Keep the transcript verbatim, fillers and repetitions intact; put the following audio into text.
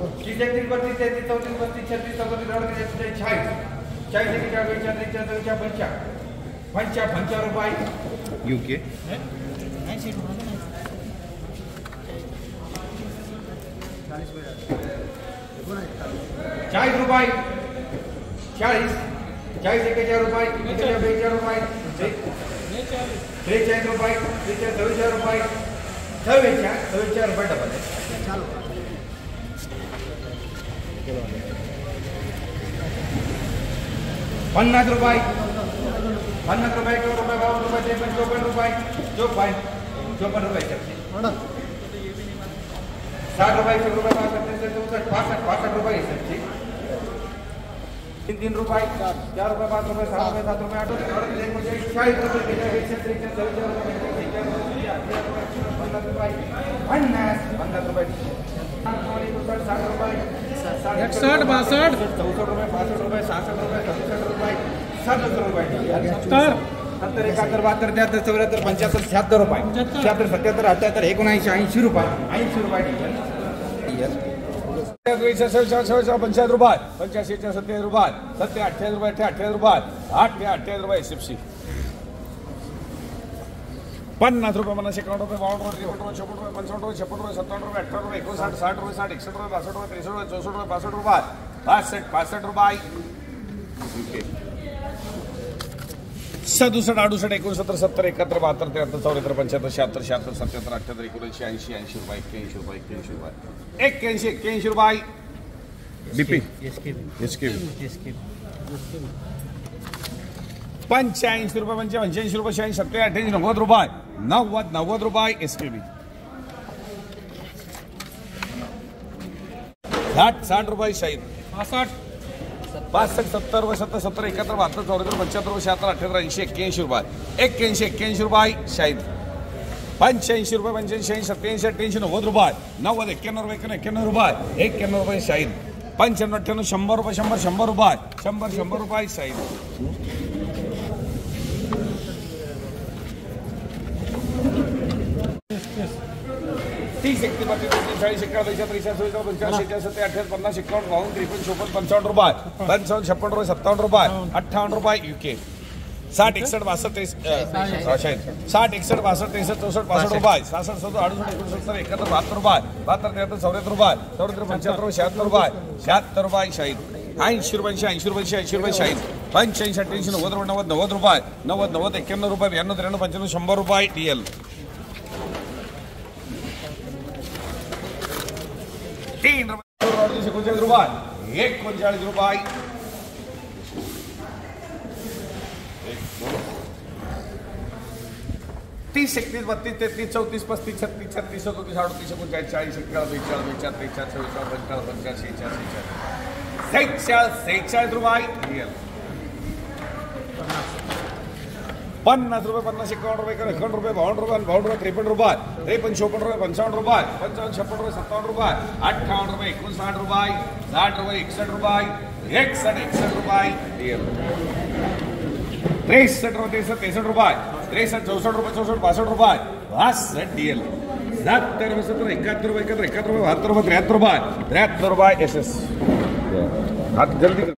तीस एकतीस बत्तीस तेहतीस चौतीस पस्तीस छत्तीस चौतीस अडतीस चाळीस चाळीस एक चार बेचाळीस त्रेचाळीस चौचाळीस पंचा पंचा पंचा रुपये यूके चाळीस रुपये चाळीस चाळीस एकेचाळीस रुपये एकेचाळीस बेचाळीस रुपये त्रेचाळीस रुपये त्रेचाळीस चव्वेचाळीस रुपये चव्वेचाळीस चव्वेचाळीस रुपये डबल पन्नास रुपये पन्नास रुपये एक रुपये बावन रुपये त्रेपन्न चौपन्न रुपये चौपन्न चौपन्न रुपये साठ रुपये एक रुपये बासष्ट चौसष्ट पासष्ट पासष्ट रुपये सच्ची तीन तीन रुपये चार रुपये पाच रुपये सहा रुपये सात रुपये आठ रुपये एकोणचाळीस चाळीस रुपये एकशे त्रेचाळीस पन्नास रुपये पन्नास पन्नास रुपये साठ रुपये एकसठ बासष्ट चौसष्ट रुपये पासष्ट रुपये सहासष्ट रुपये सदुसष्ट रुपये सत्तर रुपये सत्तर सत्तर एकाहत्तर बहात्तर त्र्याहत्तर चौऱ्याहत्तर पंच्याहत्तर शहात्तर रुपये शहात्तर सत्याहत्तर अठ्याहत्तर एकोणऐंशी ऐंशी रुपये ऐंशी रुपये पंचायत रुपये पंच्याऐंशी सत्तेचाळीस रुपये सत्ते अठ्ठावीस रुपये अठ्ठावीस रुपये आठ ते अठ्ठावीस रुपये एसएफसी पन्नास रुपये पन्नास एकावन्न रुपये बावन्न रुपये त्रेपन्न रुपये चौपन्न रुपये पंचावन्न रुपये छप्पन्न रुपये सत्तावन्न रुपये अठ्ठावन्न रुपये एकोणसाठ साठ रुपये साठ एकसष्ट रुपये बासष्ट रुपये त्रेसष्ट रुपये चौसष्ट रुपये पासष्ट रुपये पासष्ट पासष्ट रुपये सदुसष्ट अडुसष्ट एकोणसत्तर सत्तर एकाहत्तर बहात्तर त्र्याहत्तर चौऱ्याहत्तर पंच्याहत्तर शहात्तर शहात्तर सत्याहत्तर अठ्याहत्तर एकोणऐंशी ऐंशी ऐंशी रुपये एक्क्याऐंशी रुपये एक्क्याऐंशी रुपये एक्क्याऐंशी एक्क्याऐंशी रुपये बीपी एसके पंच्याऐंशी रुपये पंचे पंच्याऐंशी रुपये शहाऐंशी सत्तर अठ्ठ्याऐंशी नव्वद रुपये नव्वद नव्वद रुपये एसकेबी साठ साठ रुपये शाहीद पासष्ट पासष्ट सत्तर रुपये सत्तर सत्तर एकाहत्तर बहात्तर चौऱ्याहत्तर पंच्याहत्तर रुपये शहात्तर अठ्याहत्तर ऐंशी एक्क्याऐंशी रुपये एक्क्याऐंशी एक्क्याऐंशी रुपये शाहीद पंच्याऐंशी रुपये पंच्याऐंशी ऐंशी सत्याऐंशी अठ्ठ्याऐंशी नव्वद रुपये नव्वद एक्क्याण्णव रुपये एक्क्याण्णव एक्क्याण्णव रुपये एक्क्याण्णव रुपये शाहीद पंच्याण्णव अठ्ठ्याण्णव शंभर रुपये शंभर शंभर रुपये शंभर शंभर रुपये शाहीद तीस एकतीस बत्तीस चाळीस एकावन्न त्रेचाळीस त्रेचाळीस पंचाळीस शेचाळीस सत्तर अठ्ठावीस पन्नास एकावन्न बावन्न त्रेपन्न चौपन्न पंचावन्न रुपये पंचावन्न छप्पन्न रुपये सत्तावन्न रुपये अठ्ठावन्न रुपये युके साठ एकसष्ट बासष्ट त्रेसष्ट साठ एकसष्ट बासष्ट त्रेसष्ट चौसष्ट पासष्ट रुपये सहासष्ट सदुसष्ट अडुसष्ट एकोणसत्तर एकाहत्तर बहात्तर रुपये बहात्तर त्र्याहत्तर चौऱ्याहत्तर रुपये चौऱ्याहत्तर पंच्याहत्तर रुपये शहात्तर रुपये शहात्तर रुपये शाहीद ऐंशी रुपये ऐंशी रुपये ऐंशी रुपये शाहीद पंच्याऐंशी अठ्ठ्याऐंशी नव्वद रुपये नव्वद नव्वद रुपये नव्वद नव्वद एक्क्याण्णव रुपये ब्याण्णव त्र्याण्णव पंच्याण्णव शंभर रुपये डी एल तीन रुपये एकोणचाळीस रुपये एकोणचाळीस रुपये तीस एकतीस बत्तीस तेहतीस चौतीस पस्तीस छत्तीस छत्तीस सदोतीस अडतीस एकोणचाळीस चाळीस एकेचाळीस बेचाळीस बेचाळीस त्रेचाळीस चव्वेचाळीस पंचाळीस पंचाळीस शेहेचाळीस शेहेचाळीस सेहेचाळीस सेहेचाळीस रुपये पन्नास रुपये पन्नास एकावन्न रुपये एकावन्न रुपये बावन्न रुपये बावन्न रुपये त्रेपन्न रुपये त्रेपन्न चौपन्न रुपये पंचावन्न रुपये पंचावन्न छप्पन्न रुपये सत्तावन्न रुपये अठ्ठावन्न रुपये एकोणसाठ रुपये साठ रुपये एकसष्ट रुपये एकसष्ट एकसष्ट रुपये त्रेसष्ट रुपये त्रेसष्ट त्रेसष्ट रुपये त्रेसष्ट चौसष्ट रुपये चौसष्ट बासष्ट रुपये बासष्ट डी एल सत्तर रुपये सत्तर एकाहत्तर रुपये एकाहत्तर एकाहत्तर रुपये बहात्तर रुपये त्र्याहत्तर रुपये त्र्याहत्तर रुपये एस एस जल्दी